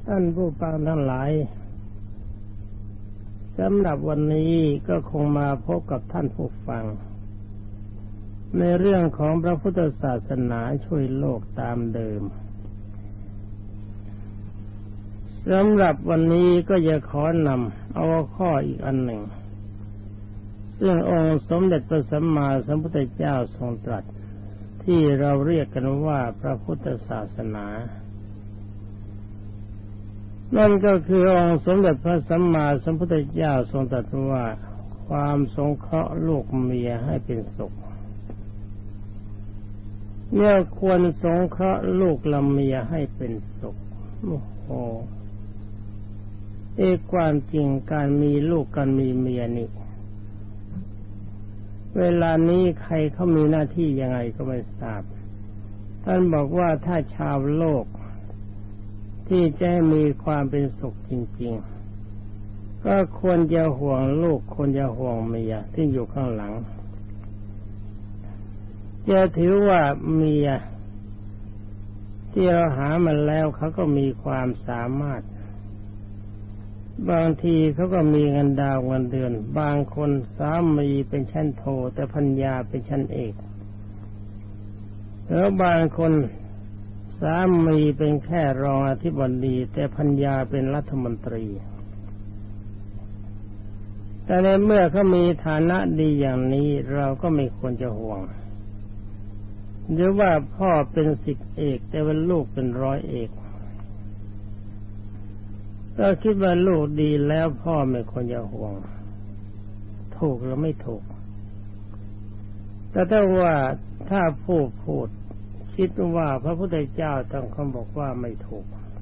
ท่านผู้ฟังทั้งหลายสำหรับวันนี้ก็คงมาพบกับท่านผู้ฟังในเรื่องของพระพุทธศาสนาช่วยโลกตามเดิมสำหรับวันนี้ก็จะขอนำเอาข้ออีกอันหนึ่งซึ่งองค์สมเด็จพระสัมมาสัมพุทธเจ้าทรงตรัสที่เราเรียกกันว่าพระพุทธศาสนานั่นก็คือองค์สมเด็จพระสัมมาสัมพุทธเจ้าทรงตรัสว่าความสงเคราะห์ลูกเมียให้เป็นสุขเนี่ยควรสงเคราะห์ลูกและเมียให้เป็นสุขโอ้โหความจริงการมีลูกการมีเมียนี่เวลานี้ใครเขามีหน้าที่ยังไงก็ไม่ทราบท่านบอกว่าถ้าชาวโลกที่จะมีความเป็นสุขจริงๆก็ควรจะห่วงลูกควรจะห่วงเมียที่อยู่ข้างหลังจะถือว่าเมียที่เราหามาแล้วเขาก็มีความสามารถบางทีเขาก็มีเงินดาวเงินเดือนบางคนสามีเป็นชั้นโทแต่ภรรยาเป็นชั้นเอกแล้วบางคนสามีเป็นแค่รองอธิบดีแต่ภรรยาเป็นรัฐมนตรีแต่ในเมื่อเขามีฐานะดีอย่างนี้เราก็ไม่ควรจะห่วงหรือว่าพ่อเป็น10เอกแต่ว่าลูกเป็น100เอกก็คิดว่าลูกดีแล้วพ่อไม่ควรจะห่วงถูกหรือไม่ถูกแต่ถ้าพูดคิดว่าพระพุทธเจ้าต้องคำบอกว่าไม่ถูก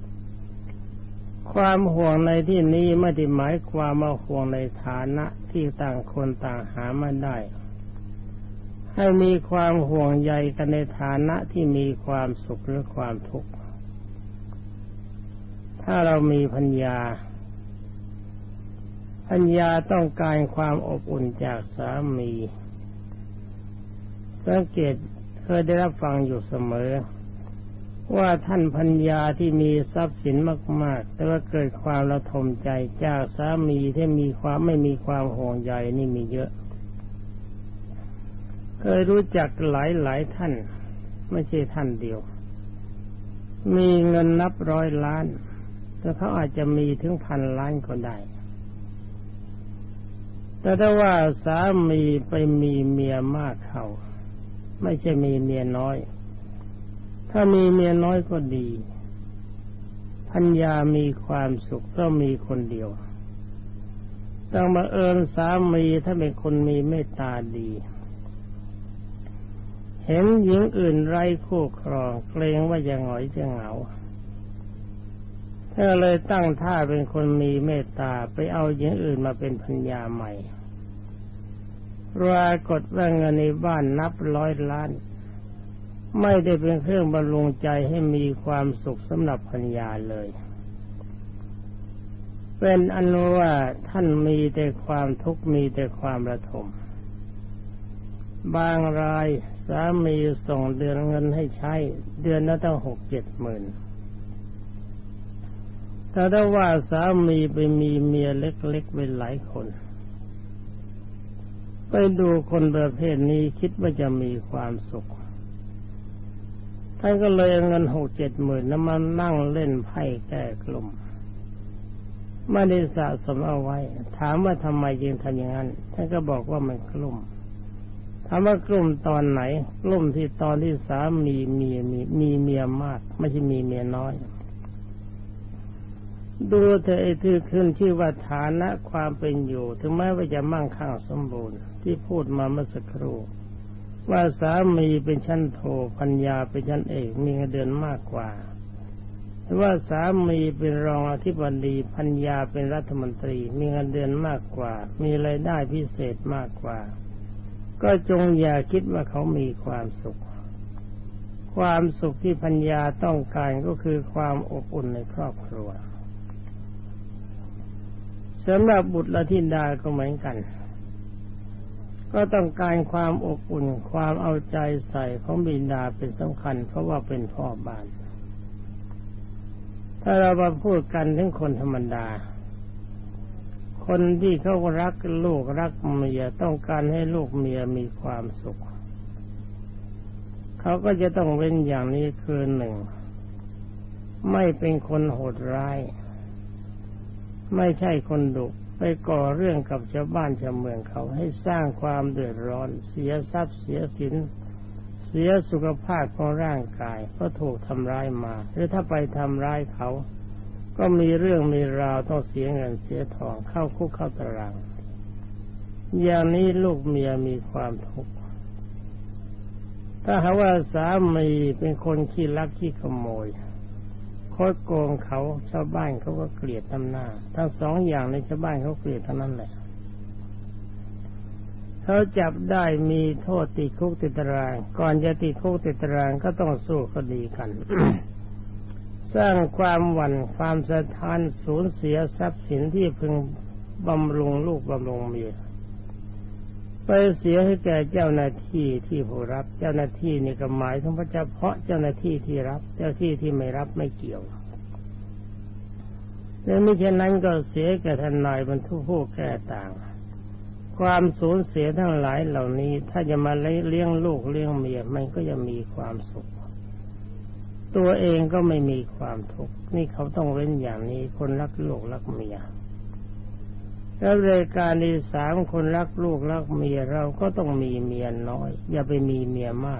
ความห่วงในที่นี้ไม่ได้หมายความว่าห่วงในฐานะที่ต่างคนต่างหามาได้ให้มีความห่วงใยกันในฐานะที่มีความสุขหรือความทุกข์ถ้าเรามีภรรยาต้องการความอบอุ่นจากสามีสังเกตเคยได้รับฟังอยู่เสมอว่าท่านภรรยาที่มีทรัพย์สินมากๆแต่ว่าเกิดความระทมใจจากสามีที่ไม่มีความห่วงใยนี่มีเยอะเคยรู้จักหลายท่านไม่ใช่ท่านเดียวมีเงินนับ100 ล้านแต่เขาอาจจะมีถึง1,000 ล้านก็ได้แต่ถ้าว่าสามีไปมีเมียมากเขาไม่ใช่มีเมียน้อยถ้ามีเมียน้อยก็ดีภรรยามีความสุขก็มีคนเดียวต้องบังเอิญสามีถ้าเป็นคนมีเมตตาดีเห็นหญิงอื่นไร้คู่ครองเกรงว่าจะหงอยจะเหงาเธอเลยตั้งท่าเป็นคนมีเมตตาไปเอาหญิงอื่นมาเป็นภรรยาใหม่ปรากฏว่าเงินในบ้านนับ100 ล้านไม่ได้เป็นเครื่องบำรุงใจให้มีความสุขสำหรับภรรยาเลยเป็นอันว่าท่านมีแต่ความทุกข์มีแต่ความระทมบางรายสามีส่งเดือนเงินให้ใช้เดือนละตั้ง6-7 หมื่นแต่ถ้าว่าสามีไปมีเมียเล็กๆเป็นหลายคนไปดูคนประเภทนี้คิดว่าจะมีความสุขท่านก็เลยเอาเงิน6-7 หมื่นนั้นมานั่งเล่นไพ่แก้กลุ่มไม่ได้สะสมเอาไว้ถามว่าทำไมจึงทำอย่างนั้นท่านก็บอกว่ามันกลุ่มถามว่ากลุ่มตอนไหนกลุ่มที่ตอนที่สามีมีเมียมากไม่ใช่มีเมียน้อยดูเธอที่ขึ้นชื่อว่าฐานะความเป็นอยู่ถึงแม้ว่าจะมั่งคั่งสมบูรณ์ที่พูดมาเมื่อสักครู่ว่าสามีเป็นชั้นโทภรรยาเป็นชั้นเอกมีเงินเดือนมากกว่าแต่ว่าสามีเป็นรองอธิบดีภรรยาเป็นรัฐมนตรีมีเงินเดือนมากกว่ามีรายได้พิเศษมากกว่าก็จงอย่าคิดว่าเขามีความสุขความสุขที่ภรรยาต้องการก็คือความอบอุ่นในครอบครัวสำหรับบุตรและธิดาก็เหมือนกันก็ต้องการความอบอุ่นความเอาใจใส่ของบิดาเป็นสำคัญเพราะว่าเป็นพ่อบ้านถ้าเรามาพูดกันถึงคนธรรมดาคนที่เขารักลูกรักเมียต้องการให้ลูกเมียมีความสุขเขาก็จะต้องเว้นอย่างนี้คือหนึ่งไม่เป็นคนโหดร้ายไม่ใช่คนดุไปก่อเรื่องกับชาวบ้านชาวเมืองเขาให้สร้างความเดือดร้อนเสียทรัพย์เสียสินเสียสุขภาพของร่างกายเพราะถูกทำร้ายมาหรือถ้าไปทำร้ายเขาก็มีเรื่องมีราวต้องเสียเงินเสียทองเข้าคุกเข้าตารางอย่างนี้ลูกเมียมีความทุกข์ถ้าหากว่าสามีเป็นคนขี้ลักขี้ขโมยคดโกงเขาชาวบ้านเขาก็เกลียดทำหน้าทั้งสองอย่างในชาวบ้านเขาเกลียดทั้งนั้นแหละเขาจับได้มีโทษติดคุกติดตารางก่อนจะติดคุกติดตารางก็ต้องสู้คดีกัน สร้างความหวั่นความสะท้านสูญเสียทรัพย์สินที่พึงบำรุงลูกบำรุงเมียไปเสียให้แก่เจ้าหน้าที่ที่ผู้รับเจ้าหน้าที่นี่ก็หมายถึงเฉพาะเจ้าหน้าที่ที่รับเจ้าที่ที่ไม่รับไม่เกี่ยวและไม่เช่นนั้นก็เสียแก่ทนายบรรทุกผู้แก้ต่างความสูญเสียทั้งหลายเหล่านี้ถ้าจะมาเลี้ยงลูกเลี้ยงเมียมันก็จะมีความสุขตัวเองก็ไม่มีความทุกข์นี่เขาต้องเว้นอย่างนี้คนรักลูกรักเมียแล้วรายการที่สามคนรักลูกรักเมียเราก็ต้องมีเมียน้อยอย่าไปมีเมียมาก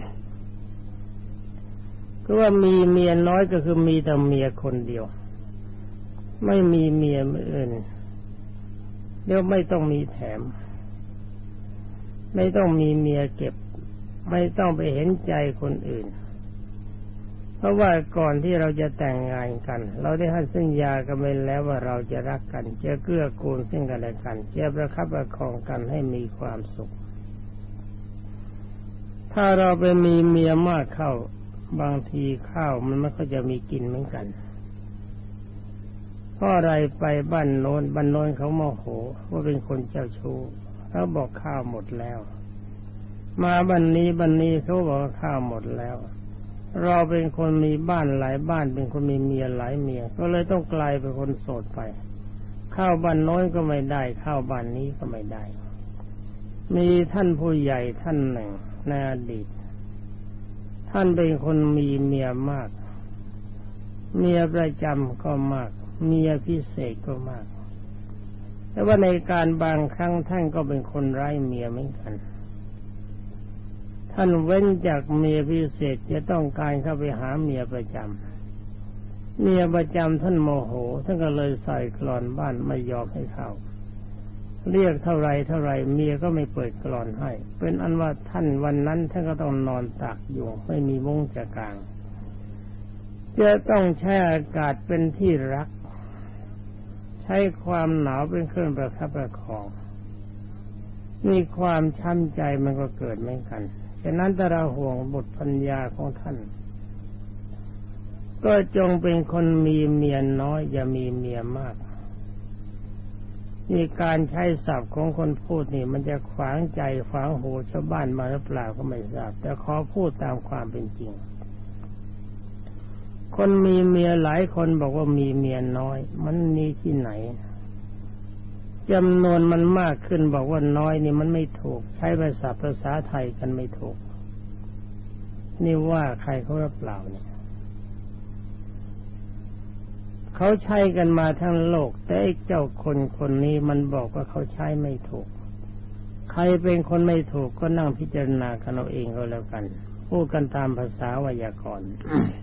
ก็ว่ามีเมียน้อยก็คือมีแต่เมียคนเดียวไม่มีเมียอื่นเดี๋ยวไม่ต้องมีแถมไม่ต้องมีเมียเก็บไม่ต้องไปเห็นใจคนอื่นเพราะว่าก่อนที่เราจะแต่งงานกันเราได้ให้สัญญากันไปแล้วว่าเราจะรักกันจะเกื้อกูลซึ่งกันและกันจะประคับประคองกันให้มีความสุขถ้าเราไปมีเมียมากเข้าบางทีข้าวมันไม่ค่อยจะมีกินเหมือนกันเพราะอะไรไปบ้านโน้นเขาโมโหว่าเป็นคนเจ้าชู้เขาบอกข้าวหมดแล้วมาบ้านนี้เขาบอกข้าวหมดแล้วเราเป็นคนมีบ้านหลายบ้านเป็นคนมีเมียหลายเมียก็เลยต้องกลายเป็นคนโสดไปข้าวบ้านโน้นก็ไม่ได้ข้าวบ้านนี้ก็ไม่ได้มีท่านผู้ใหญ่ท่านหนึ่งในอดีตท่านเป็นคนมีเมียมากเมียประจำก็มากเมียพิเศษก็มากแต่ว่าในการบางครั้งท่านก็เป็นคนไร้เมียเหมือนกันท่านเว้นจากเมียพิเศษจะต้องการเข้าไปหาเมียประจำเมียประจำท่านโมโหท่านก็เลยใส่กลอนบ้านไม่ยอมให้เข้าเรียกเท่าไรเมียก็ไม่เปิดกลอนให้เป็นอันว่าท่านวันนั้นท่านก็ต้องนอนตากอยู่ไม่มีมุ้งจะกางจะต้องใช้อากาศเป็นที่รักใช้ความหนาวเป็นเครื่องประคับประคองมีความช้ำใจมันก็เกิดเหมือนกันฉะนั้นถ้าเราห่วงบุตรภรรยาของท่านก็จงเป็นคนมีเมียน้อยอย่ามีเมียมากนี่การใช้ศัพท์ของคนพูดนี่มันจะขวางใจขวางหูชาวบ้านมาหรือเปล่าก็ไม่ทราบแต่ขอพูดตามความเป็นจริงคนมีเมียหลายคนบอกว่ามีเมียน้อยมันมีที่ไหนจำนวนมันมากขึ้นบอกว่าน้อยนี่มันไม่ถูกใช้ภาษาไทยกันไม่ถูกนี่ว่าใครเขารับเปล่าเนี่ยเขาใช้กันมาทั้งโลกแต่เจ้าคนนี้มันบอกว่าเขาใช้ไม่ถูกใครเป็นคนไม่ถูกก็นั่งพิจารณากันเอาเองก็แล้วกันพูดกันตามภาษาไวยากรณ์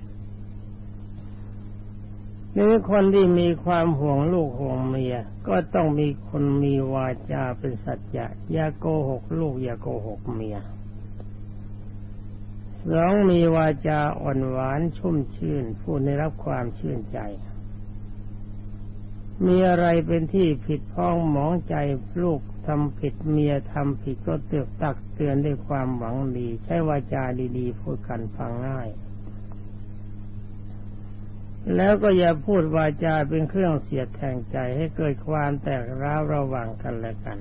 นี่คนที่มีความห่วงลูกห่วงเมียก็ต้องมีคนมีวาจาเป็นสัจจะอย่าโกหกลูกอย่าโกหกเมียสองมีวาจาอ่อนหวานชุ่มชื่นผู้ได้รับความชื่นใจมีอะไรเป็นที่ผิดพ้องหมองใจลูกทำผิดเมียทำผิดก็ตักเตือนด้วยความหวังดีใช้วาจาดีๆพูดกันฟังง่ายแล้วก็อย่าพูดวาจาเป็นเครื่องเสียดแทงใจให้เกิดความแตกร้าวระหว่างกันและกัน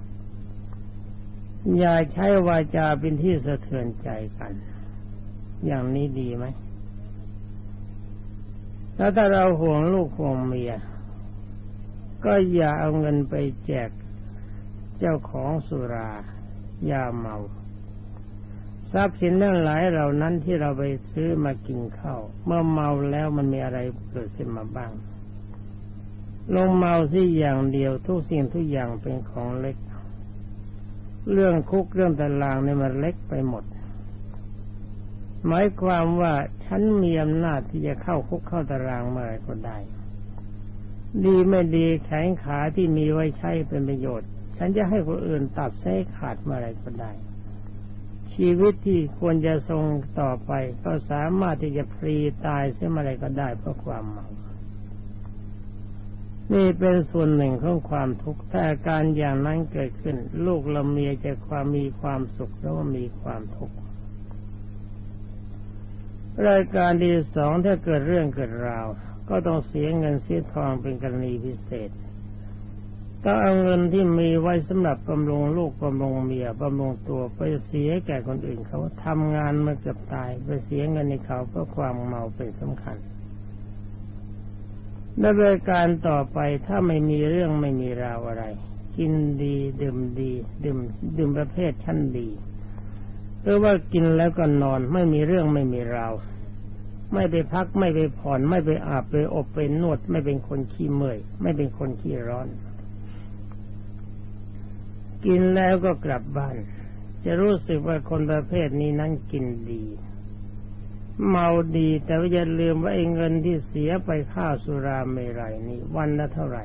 อย่าใช้วาจาเป็นที่สะเทือนใจกันอย่างนี้ดีไหมแล้วถ้าเราห่วงลูกห่วงเมียก็อย่าเอาเงินไปแจกเจ้าของสุรายาเมาทรัพย์สินทั้งหลายเหล่านั้นที่เราไปซื้อมากินข้าวเมื่อเมาแล้วมันมีอะไรเกิดขึ้นมาบ้างลงเมาที่อย่างเดียวทุกสิ่งทุกอย่างเป็นของเล็กเรื่องคุกเรื่องตารางเนี่ยมันเล็กไปหมดหมายความว่าฉันมีอำนาจที่จะเข้าคุกเข้าตารางเมื่อไรก็ได้ดีไม่ดีแขนขาที่มีไว้ใช้เป็นประโยชน์ฉันจะให้คนอื่นตัดเส้นขาดเมื่อไรก็ได้ชีวิตที่ควรจะทรงต่อไปก็สามารถที่จะฟรีตายเสียเมื่อไรก็ได้เพราะความเมานี่เป็นส่วนหนึ่งของความทุกข์ถ้าอาการอย่างนั้นเกิดขึ้นลูกและเมียจะมีความสุขแล้วก็มีความทุกข์รายการที่สองถ้าเกิดเรื่องเกิดราวก็ต้องเสียเงินเสียทองเป็นกรณีพิเศษต้องเอาเงินที่มีไว้สำหรับบำรุงลูกบำรุงเมียบำรุงตัวไปเสียแก่คนอื่นเขาทำงานมาเกือบตายไปเสียเงินในเขาเพราะความเมาเป็นสำคัญในรายการต่อไปถ้าไม่มีเรื่องไม่มีราวอะไรกินดีดื่มดีดื่มประเภทชั้นดีหรือว่ากินแล้วก็นอนไม่มีเรื่องไม่มีราวไม่ไปพักไม่ไปผ่อนไม่ไปอาบไปอบไปนวดไม่เป็นคนขี้เมื่อยไม่เป็นคนขี้ร้อนกินแล้วก็กลับบ้านจะรู้สึกว่าคนประเภทนี้นั้นกินดีเมาดีแต่ว่าอย่าลืมว่าเงินที่เสียไปค่าสุราเมรัยนี่วันละเท่าไหร่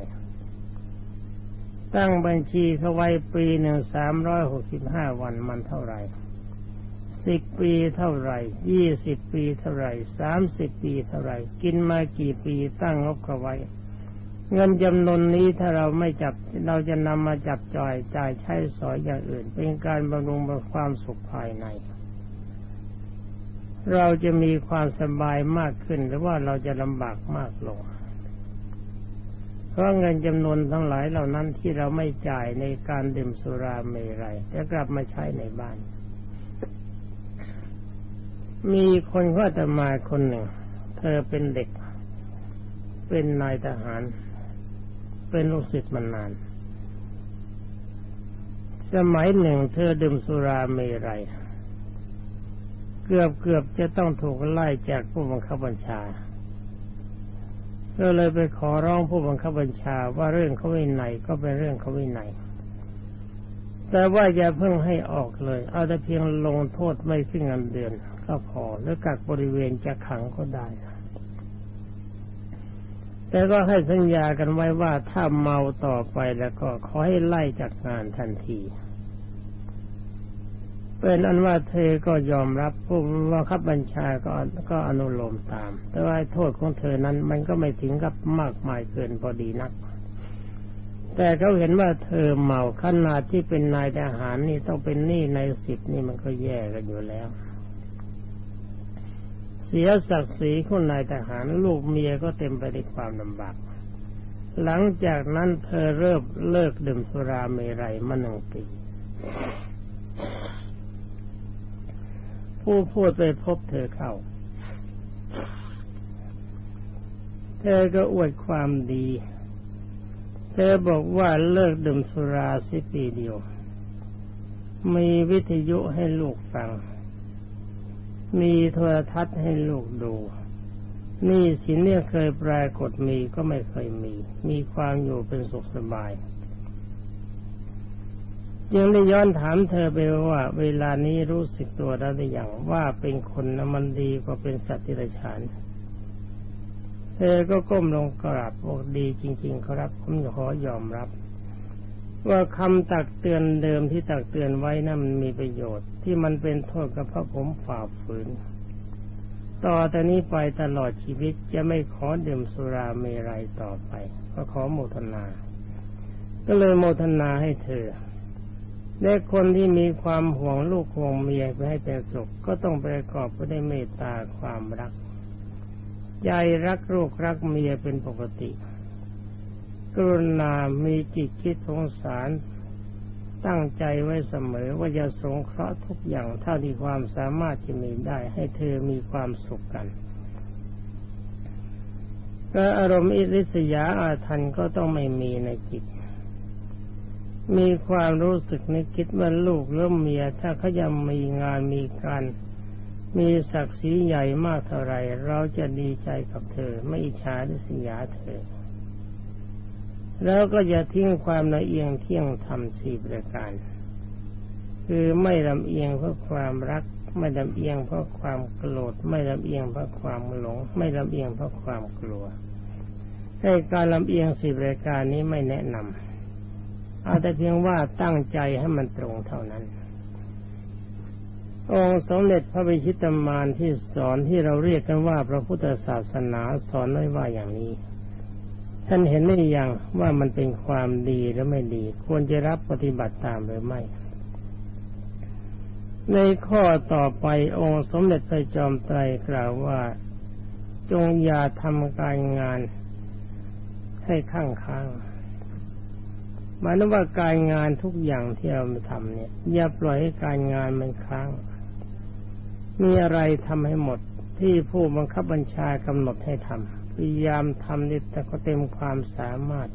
ตั้งบัญชีเขาไว้ปีหนึ่ง365 วันมันเท่าไหร่10 ปีเท่าไหร่20 ปีเท่าไหร่30 ปีเท่าไหร่กินมากี่ปีตั้งงบเขาไว้เงินจำนวนนี้ถ้าเราไม่จับเราจะนำมาจับจ่ายใช้สอยอย่างอื่นเป็นการบำรุงความสุขภายในเราจะมีความสบายมากขึ้นหรือว่าเราจะลำบากมากลงเพราะเงินจำนวนทั้งหลายเหล่านั้นที่เราไม่จ่ายในการดื่มสุราเมรัยจะกลับมาใช้ในบ้านมีคนเข้าจะมาคนหนึ่งเธอเป็นเด็กเป็นนายทหารเป็นลูกศิษย์มานานสมัยหนึ่งเธอดื่มสุราเมรัยเกือบจะต้องถูกไล่จากผู้บังคับบัญชาก็เลยไปขอร้องผู้บังคับบัญชาว่าเรื่องเขาวินัยก็เป็นเรื่องเขาวินัยแต่ว่าอย่าเพิ่งให้ออกเลยเอาแต่เพียงลงโทษไม่ขึ้นเงินเดือนก็พอหรือกักบริเวณจะขังก็ได้แต่ก็ให้สัญญากันไว้ว่าถ้าเมาต่อไปแล้วก็ขอให้ไล่จากงานทันทีเป็นอันว่าเธอก็ยอมรับผู้บังคับบัญชาก็อนุโลมตามแต่ว่าโทษของเธอนั้นมันก็ไม่ถึงกับมากมายเกินพอดีนักแต่เขาเห็นว่าเธอเมาขนาดที่เป็นนายทหารนี่ต้องเป็นหนี้ใน10นี่มันก็แย่กันอยู่แล้วเสียศักดิ์ศรีของนายทหารลูกเมียก็เต็มไปด้วยความลำบากหลังจากนั้นเธอเลิกดื่มสุราเมรัยมา1 ปีผู้พูดไปพบเธอเข้าเธอก็อวดความดีเธอบอกว่าเลิกดื่มสุรา10 ปีเดียวมีวิทยุให้ลูกฟังมีโทรทัศน์ให้ลูกดูนี่สินเนี่ยเคยปรากฏมีก็ไม่เคยมีความอยู่เป็นสุขสบายยังได้ย้อนถามเธอไปว่าเวลานี้รู้สึกตัวแล้วหรือยังว่าเป็นคนนั้นมันดีกว่าเป็นสัตว์ที่ไรฉานเธอก็ก้มลงกราบบอกดีจริงๆครับผมขอยอมรับว่าคำตักเตือนเดิมที่ตักเตือนไว้นั้นมันมีประโยชน์ที่มันเป็นโทษกับเพราะผมฝ่าฝืนต่อแต่นี้ไปตลอดชีวิตจะไม่ขอดื่มสุราเมรัยต่อไปก็ขอโมทนาก็เลยโมทนาให้เธอและคนที่มีความห่วงลูกห่วงเมียไปให้เป็นสุขก็ต้องประกอบไปด้วยเมตตาความรักใจรักลูกรักเมียเป็นปกติกรุณามีจิตคิดสงสารตั้งใจไว้เสมอว่าจะสงเคราะห์ทุกอย่างเท่าที่ความสามารถจะมีได้ให้เธอมีความสุขกันก็อารมณ์อิริษยาอาถรรพ์ก็ต้องไม่มีในจิตมีความรู้สึกในคิดว่าลูกหรือเมียถ้าเขาจะมีงานมีการมีศักดิ์ศรีใหญ่มากเท่าไรเราจะดีใจกับเธอไม่อิจฉาริษยาเธอแล้วก็อย่าทิ้งความละเอียงเที่ยงธรรม4ประการคือไม่ลำเอียงเพราะความรักไม่ลำเอียงเพราะความโกรธไม่ลำเอียงเพราะความหลงไม่ลำเอียงเพราะความกลัวให้การลำเอียง4ประการนี้ไม่แนะนำเอาแต่เพียงว่าตั้งใจให้มันตรงเท่านั้นองค์สมเด็จพระวิชิตมารที่สอนที่เราเรียกกันว่าพระพุทธศาสนาสอนไว้ว่าอย่างนี้ท่านเห็นหรือยังว่ามันเป็นความดีหรือไม่ดีควรจะรับปฏิบัติตามหรือไม่ในข้อต่อไปองค์สมเด็จพระจอมไตรกล่าวว่าจงอย่าทำการงานให้ค้างหมายถึงว่าการงานทุกอย่างที่เราทำเนี่ยอย่าปล่อยให้การงานมันค้างมีอะไรทำให้หมดที่ผู้บังคับบัญชากำหนดให้ทำพยายามทำได้แต่ก็เต็มความสามารถ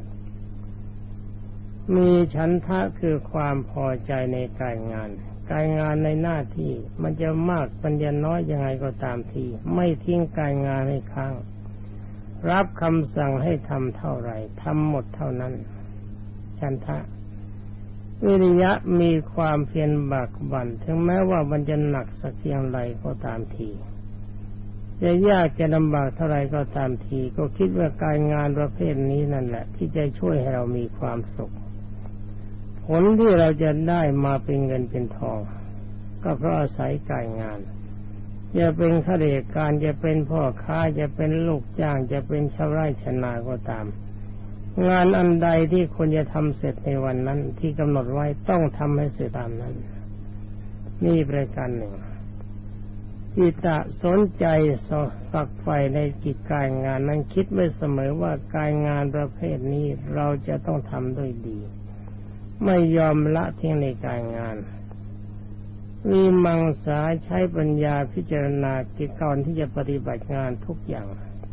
มีฉันทะคือความพอใจในการงานในหน้าที่มันจะมากมันจะน้อยยังไงก็ตามทีไม่ทิ้งการงานให้ค้างรับคำสั่งให้ทำเท่าไหร่ทำหมดเท่านั้นฉันทะวิริยะมีความเพียรบากบั่นถึงแม้ว่ามันจะหนักสักเพียงไรก็ตามทีจะยากจะลำบากเท่าไรก็ตามทีก็คิดว่าการงานประเภทนี้นั่นแหละที่จะช่วยให้เรามีความสุขผลที่เราจะได้มาเป็นเงินเป็นทองก็เพราะอาศัยการงานจะเป็นข้าราชการจะเป็นพ่อค้าจะเป็นลูกจ้างจะเป็นชาวไร่ชาวนาก็ตามงานอันใดที่ควรจะทำเสร็จในวันนั้นที่กำหนดไว้ต้องทำให้เสร็จตามนั้นนี่ประการหนึ่งจิตตะสนใจฝักใฝ่ในกิจการงานนั้นคิดไว้เสมอว่าการงานประเภทนี้เราจะต้องทำด้วยดีไม่ยอมละทิ้งในการงานมีมังสาใช้ปัญญาพิจารณากิจก่อนที่จะปฏิบัติงานทุกอย่าง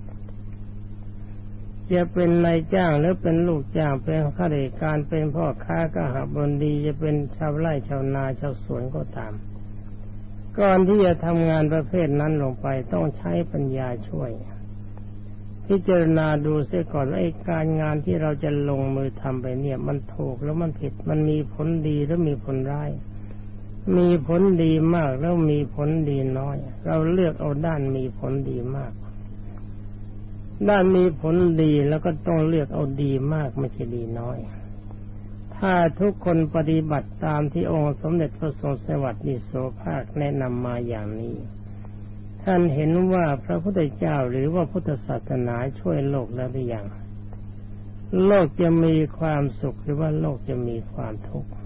จะเป็นนายจ้างหรือเป็นลูกจ้างเป็นข้าราชการเป็นพ่อค้ากหบดีจะเป็นชาวไร่ชาวนาชาวสวนก็ตามก่อนที่จะทำงานประเภทนั้นลงไปต้องใช้ปัญญาช่วยพิจารณาดูเสียก่อนว่าการงานที่เราจะลงมือทำไปเนี่ยมันถูกแล้วมันผิดมันมีผลดีแล้วมีผลร้ายมีผลดีมากแล้วมีผลดีน้อยเราเลือกเอาด้านมีผลดีมากด้านมีผลดีแล้วก็ต้องเลือกเอาดีมากไม่ใช่ดีน้อยถ้าทุกคนปฏิบัติตามที่องค์สมเด็จพระทรงสวัสดิโสภาคแนะนำมาอย่างนี้ท่านเห็นว่าพระพุทธเจ้าหรือว่าพุทธศาสนาช่วยโลกแล้วหรือยังโลกจะมีความสุขหรือว่าโลกจะมีความทุกข์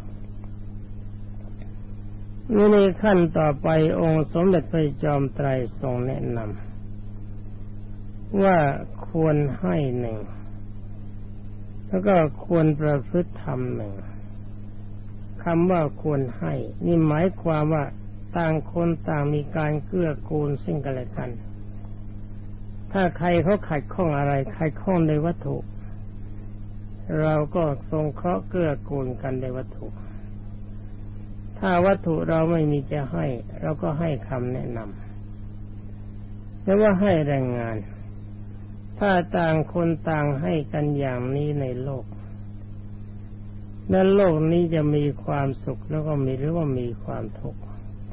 ในขั้นต่อไปองค์สมเด็จพระจอมไตรทรงแนะนำว่าควรให้หนึ่งแล้วก็ควรประพฤติธรรมหนึ่งคำว่าควรให้นี่หมายความว่าต่างคนต่างมีการเกื้อกูลซึ่งกันและกันถ้าใครเขาขัดข้องอะไรใครข้องในวัตถุเราก็ทรงเคราะห์เกื้อกูลกันในวัตถุถ้าวัตถุเราไม่มีจะให้เราก็ให้คำแนะนำแต่ว่าให้แรงงานถ้าต่างคนต่างให้กันอย่างนี้ในโลกนั้นโลกนี้จะมีความสุขแล้วก็มีหรือว่ามีความทุกข์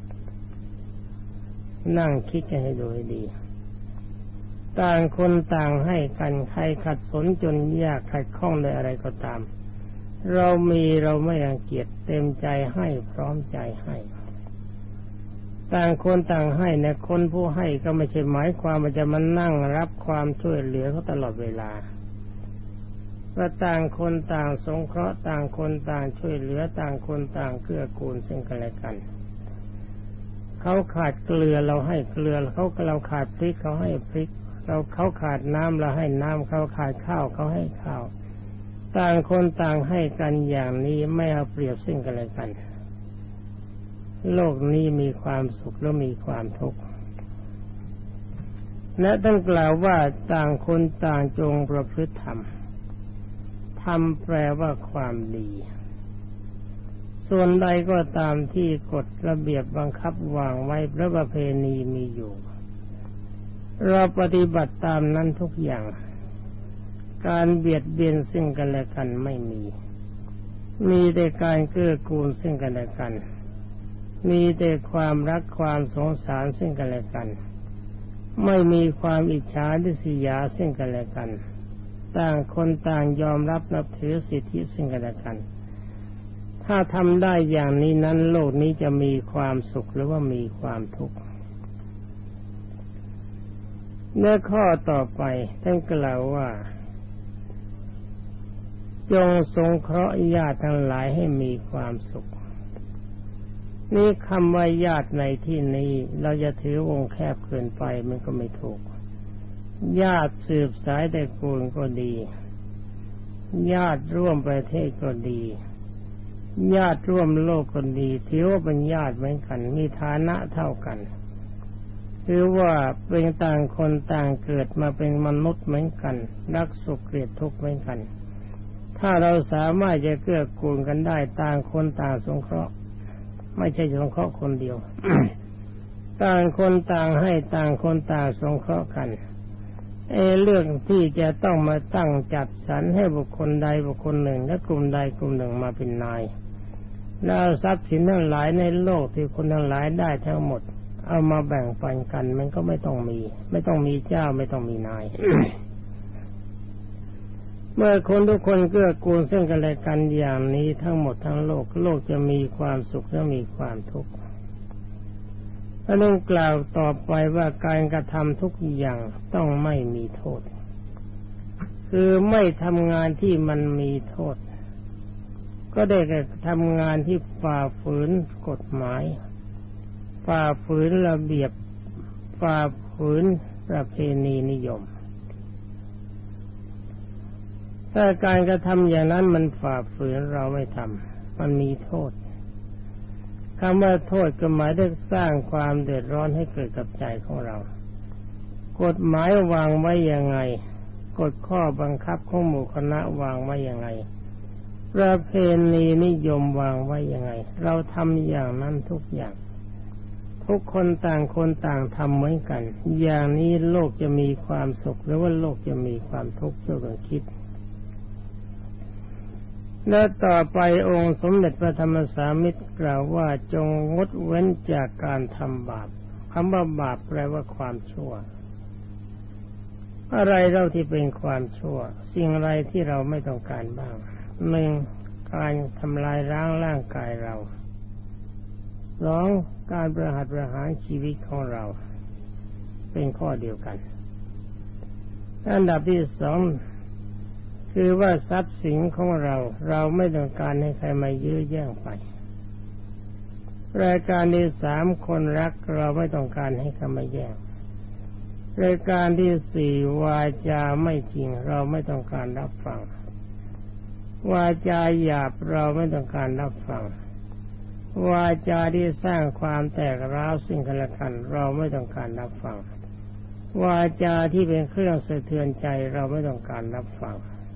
นั่งคิดกันให้ดูให้ดีต่างคนต่างให้กันใครขัดสนจนยากขัดข้องในอะไรก็ตามเรามีเราไม่รังเกียจเต็มใจให้พร้อมใจให้ต่างคนต่างให้นะคนผู้ให้ก็ไม่ใช่หมายความว่าจะมานั่งรับความช่วยเหลือเขาตลอดเวลาว่าต่างคนต่างสงเคราะห์ต่างคนต่างช่วยเหลือต่างคนต่างเกื้อกูลซึ่งกันและกันเขาขาดเกลือเราให้เกลือเราขาดพริกเขาให้พริกเขาขาดน้ำเราให้น้ำเขาขาดข้าวเขาให้ข้าวต่างคนต่างให้กันอย่างนี้ไม่เอาเปรียบซึ่งกันและกันโลกนี้มีความสุขและมีความทุกข์และท่านกล่าวว่าต่างคนต่างจงประพฤติธรรมธรรมแปลว่าความดีส่วนใดก็ตามที่กฎระเบียบบังคับวางไว้พระประเพณีมีอยู่เราปฏิบัติตามนั้นทุกอย่างการเบียดเบียนซึ่งกันและกันไม่มีแต่การเกื้อกูลซึ่งกันและกันมีแต่ความรักความสงสารซึ่งกันและกันไม่มีความอิจฉาริษยาซึ่งกันและกันต่างคนต่างยอมรับนับถือสิทธิซึ่งกันและกันถ้าทำได้อย่างนี้นั้นโลกนี้จะมีความสุขหรือว่ามีความทุกข์ในข้อต่อไปท่านกล่าวว่าจงสงเคราะห์ญาติทั้งหลายให้มีความสุขนี่คำว่าญาติในที่นี้เราจะถือวงแคบเกินไปมันก็ไม่ถูกญาติสืบสายตระกูลก็ดีญาติร่วมประเทศก็ดีญาติร่วมโลกก็ดีถือว่าเป็นญาติเหมือนกันมีฐานะเท่ากันคือว่าเป็นต่างคนต่างเกิดมาเป็นมนุษย์เหมือนกันรักสุขเกลียดทุกข์เหมือนกันถ้าเราสามารถจะเกื้อกูลกันได้ต่างคนต่างสงเคราะห์ไม่ใช่สงเคราะห์คนเดียว ต่างคนต่างให้ต่างคนต่างสงเคราะห์กันเรื่องที่จะต้องมาตั้งจัดสรรให้บุคคลใดบุคคลหนึ่งและกลุ่มใดกลุ่มหนึ่งมาเป็นนายแล้วทรัพย์สินทั้งหลายในโลกที่คนทั้งหลายได้ทั้งหมดเอามาแบ่งปันกันมันก็ไม่ต้องมีเจ้าไม่ต้องมีนาย เมื่อคนทุกคนเกื้อกูลซึ่งกันและกันอย่างนี้ทั้งหมดทั้งโลกจะมีความสุขและมีความทุกข์และต้องกล่าวต่อไปว่าการกระทำทุกอย่างต้องไม่มีโทษคือไม่ทำงานที่มันมีโทษก็ได้แก่ทำงานที่ฝ่าฝืนกฎหมายฝ่าฝืนระเบียบฝ่าฝืนประเพณีนิยมถ้าการกระทำอย่างนั้นมันฝ่าฝืนเราไม่ทำมันมีโทษคำว่าโทษก็หมายถึงสร้างความเดือดร้อนให้เกิดกับใจของเรากฎหมายวางไว้ยังไงกฎข้อบังคับของหมู่คณะวางไว้ยังไงประเพณีนิยมวางไว้ยังไงเราทำอย่างนั้นทุกอย่างทุกคนต่างคนต่างทำเหมือนกันอย่างนี้โลกจะมีความสุขหรือว่าโลกจะมีความทุกข์ช่วยกันคิดและต่อไปองค์สมเด็จพระธรรมสามิตรกล่าวว่าจงงดเว้นจากการทำบาปคำว่าบาปแปลว่าความชั่วอะไรเราที่เป็นความชั่วสิ่งอะไรที่เราไม่ต้องการบ้างหนึ่งการทำลายล้างร่างกายเราสองการประหารชีวิตของเราเป็นข้อเดียวกันอันดับที่สองคือว่าทรัพย์สินของเราไม่ต้องการให้ใครมายื้อแย่งไปรายการที่สามคนรักเราไม่ต้องการให้ใครมาแย่งรายการที่สี่วาจาไม่จริงเราไม่ต้องการรับฟังวาจาหยาบเราไม่ต้องการรับฟังวาจาที่สร้างความแตกร้าวซึ่งกันและกันเราไม่ต้องการรับฟังวาจาที่เป็นเครื่องสะเทือนใจเราไม่ต้องการรับฟัง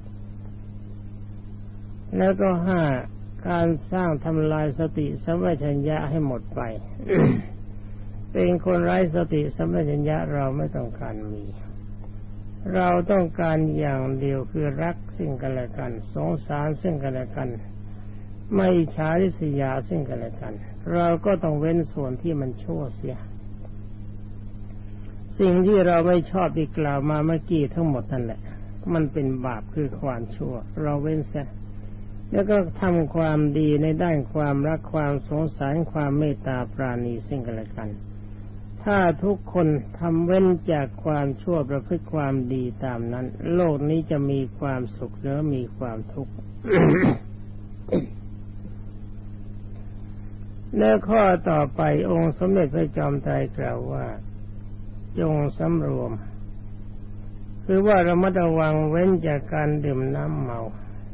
แล้วก็ห้าการสร้างทำลายสติสัมปชัญญะให้หมดไป เป็นคนไร้สติสัมปชัญญะเราไม่ต้องการมีเราต้องการอย่างเดียวคือรักซึ่งกันและกันสงสารซึ่งกันและกันไม่อิจฉาริษยาซึ่งกันและกันเราก็ต้องเว้นส่วนที่มันชั่วเสียสิ่งที่เราไม่ชอบที่กล่าวมาเมื่อกี้ทั้งหมดนั่นแหละมันเป็นบาปคือความชั่วเราเว้นเสียแล้วก็ทำความดีในด้านความรักความสงสารความเมตตาปราณีซึ่งกันและกันถ้าทุกคนทำเว้นจากความชั่วประพฤติความดีตามนั้นโลกนี้จะมีความสุขหรือมีความทุกข์ และข้อต่อไปองค์สมเด็จพระจอมไตรกล่าวว่าจงสำรวมคือว่าระมัดระวังเว้นจากการดื่มน้ำเมา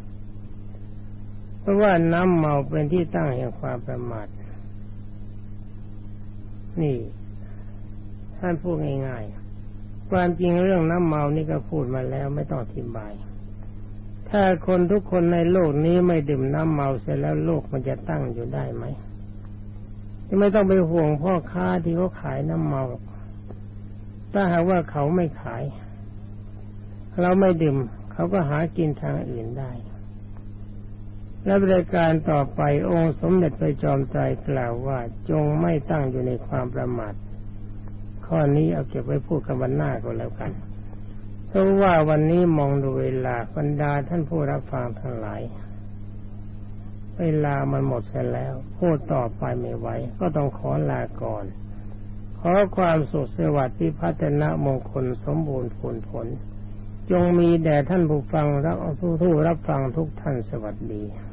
เพราะว่าน้ำเมาเป็นที่ตั้งแห่งความประมาทนี่ท่านพูดง่ายๆความจริงเรื่องน้ำเมานี่ก็พูดมาแล้วไม่ต้องอธิบายถ้าคนทุกคนในโลกนี้ไม่ดื่มน้ำเมาเสร็จแล้วโลกมันจะตั้งอยู่ได้ไหมไม่ต้องไปห่วงพ่อค้าที่เขาขายน้ำเมาถ้าหากว่าเขาไม่ขายเราไม่ดื่มเขาก็หากินทางอื่นได้และบริการต่อไปองค์สมเด็จพระจอมไตรกล่าวว่าจงไม่ตั้งอยู่ในความประมาทข้อนี้เอาเก็บไว้พูดกันวันหน้าก็แล้วกันเพราะว่าวันนี้มองดูเวลาบรรดาท่านผู้รับฟังทั้งหลายเวลามันหมดเสียแล้วพูดต่อไปไม่ไหวก็ต้องขอลาก่อนขอความสุขสวัสดิ์พิพัฒนมงคลสมบูรณ์ผลจงมีแด่ท่านผู้ฟังและผู้รับฟังทุกท่านสวัสดี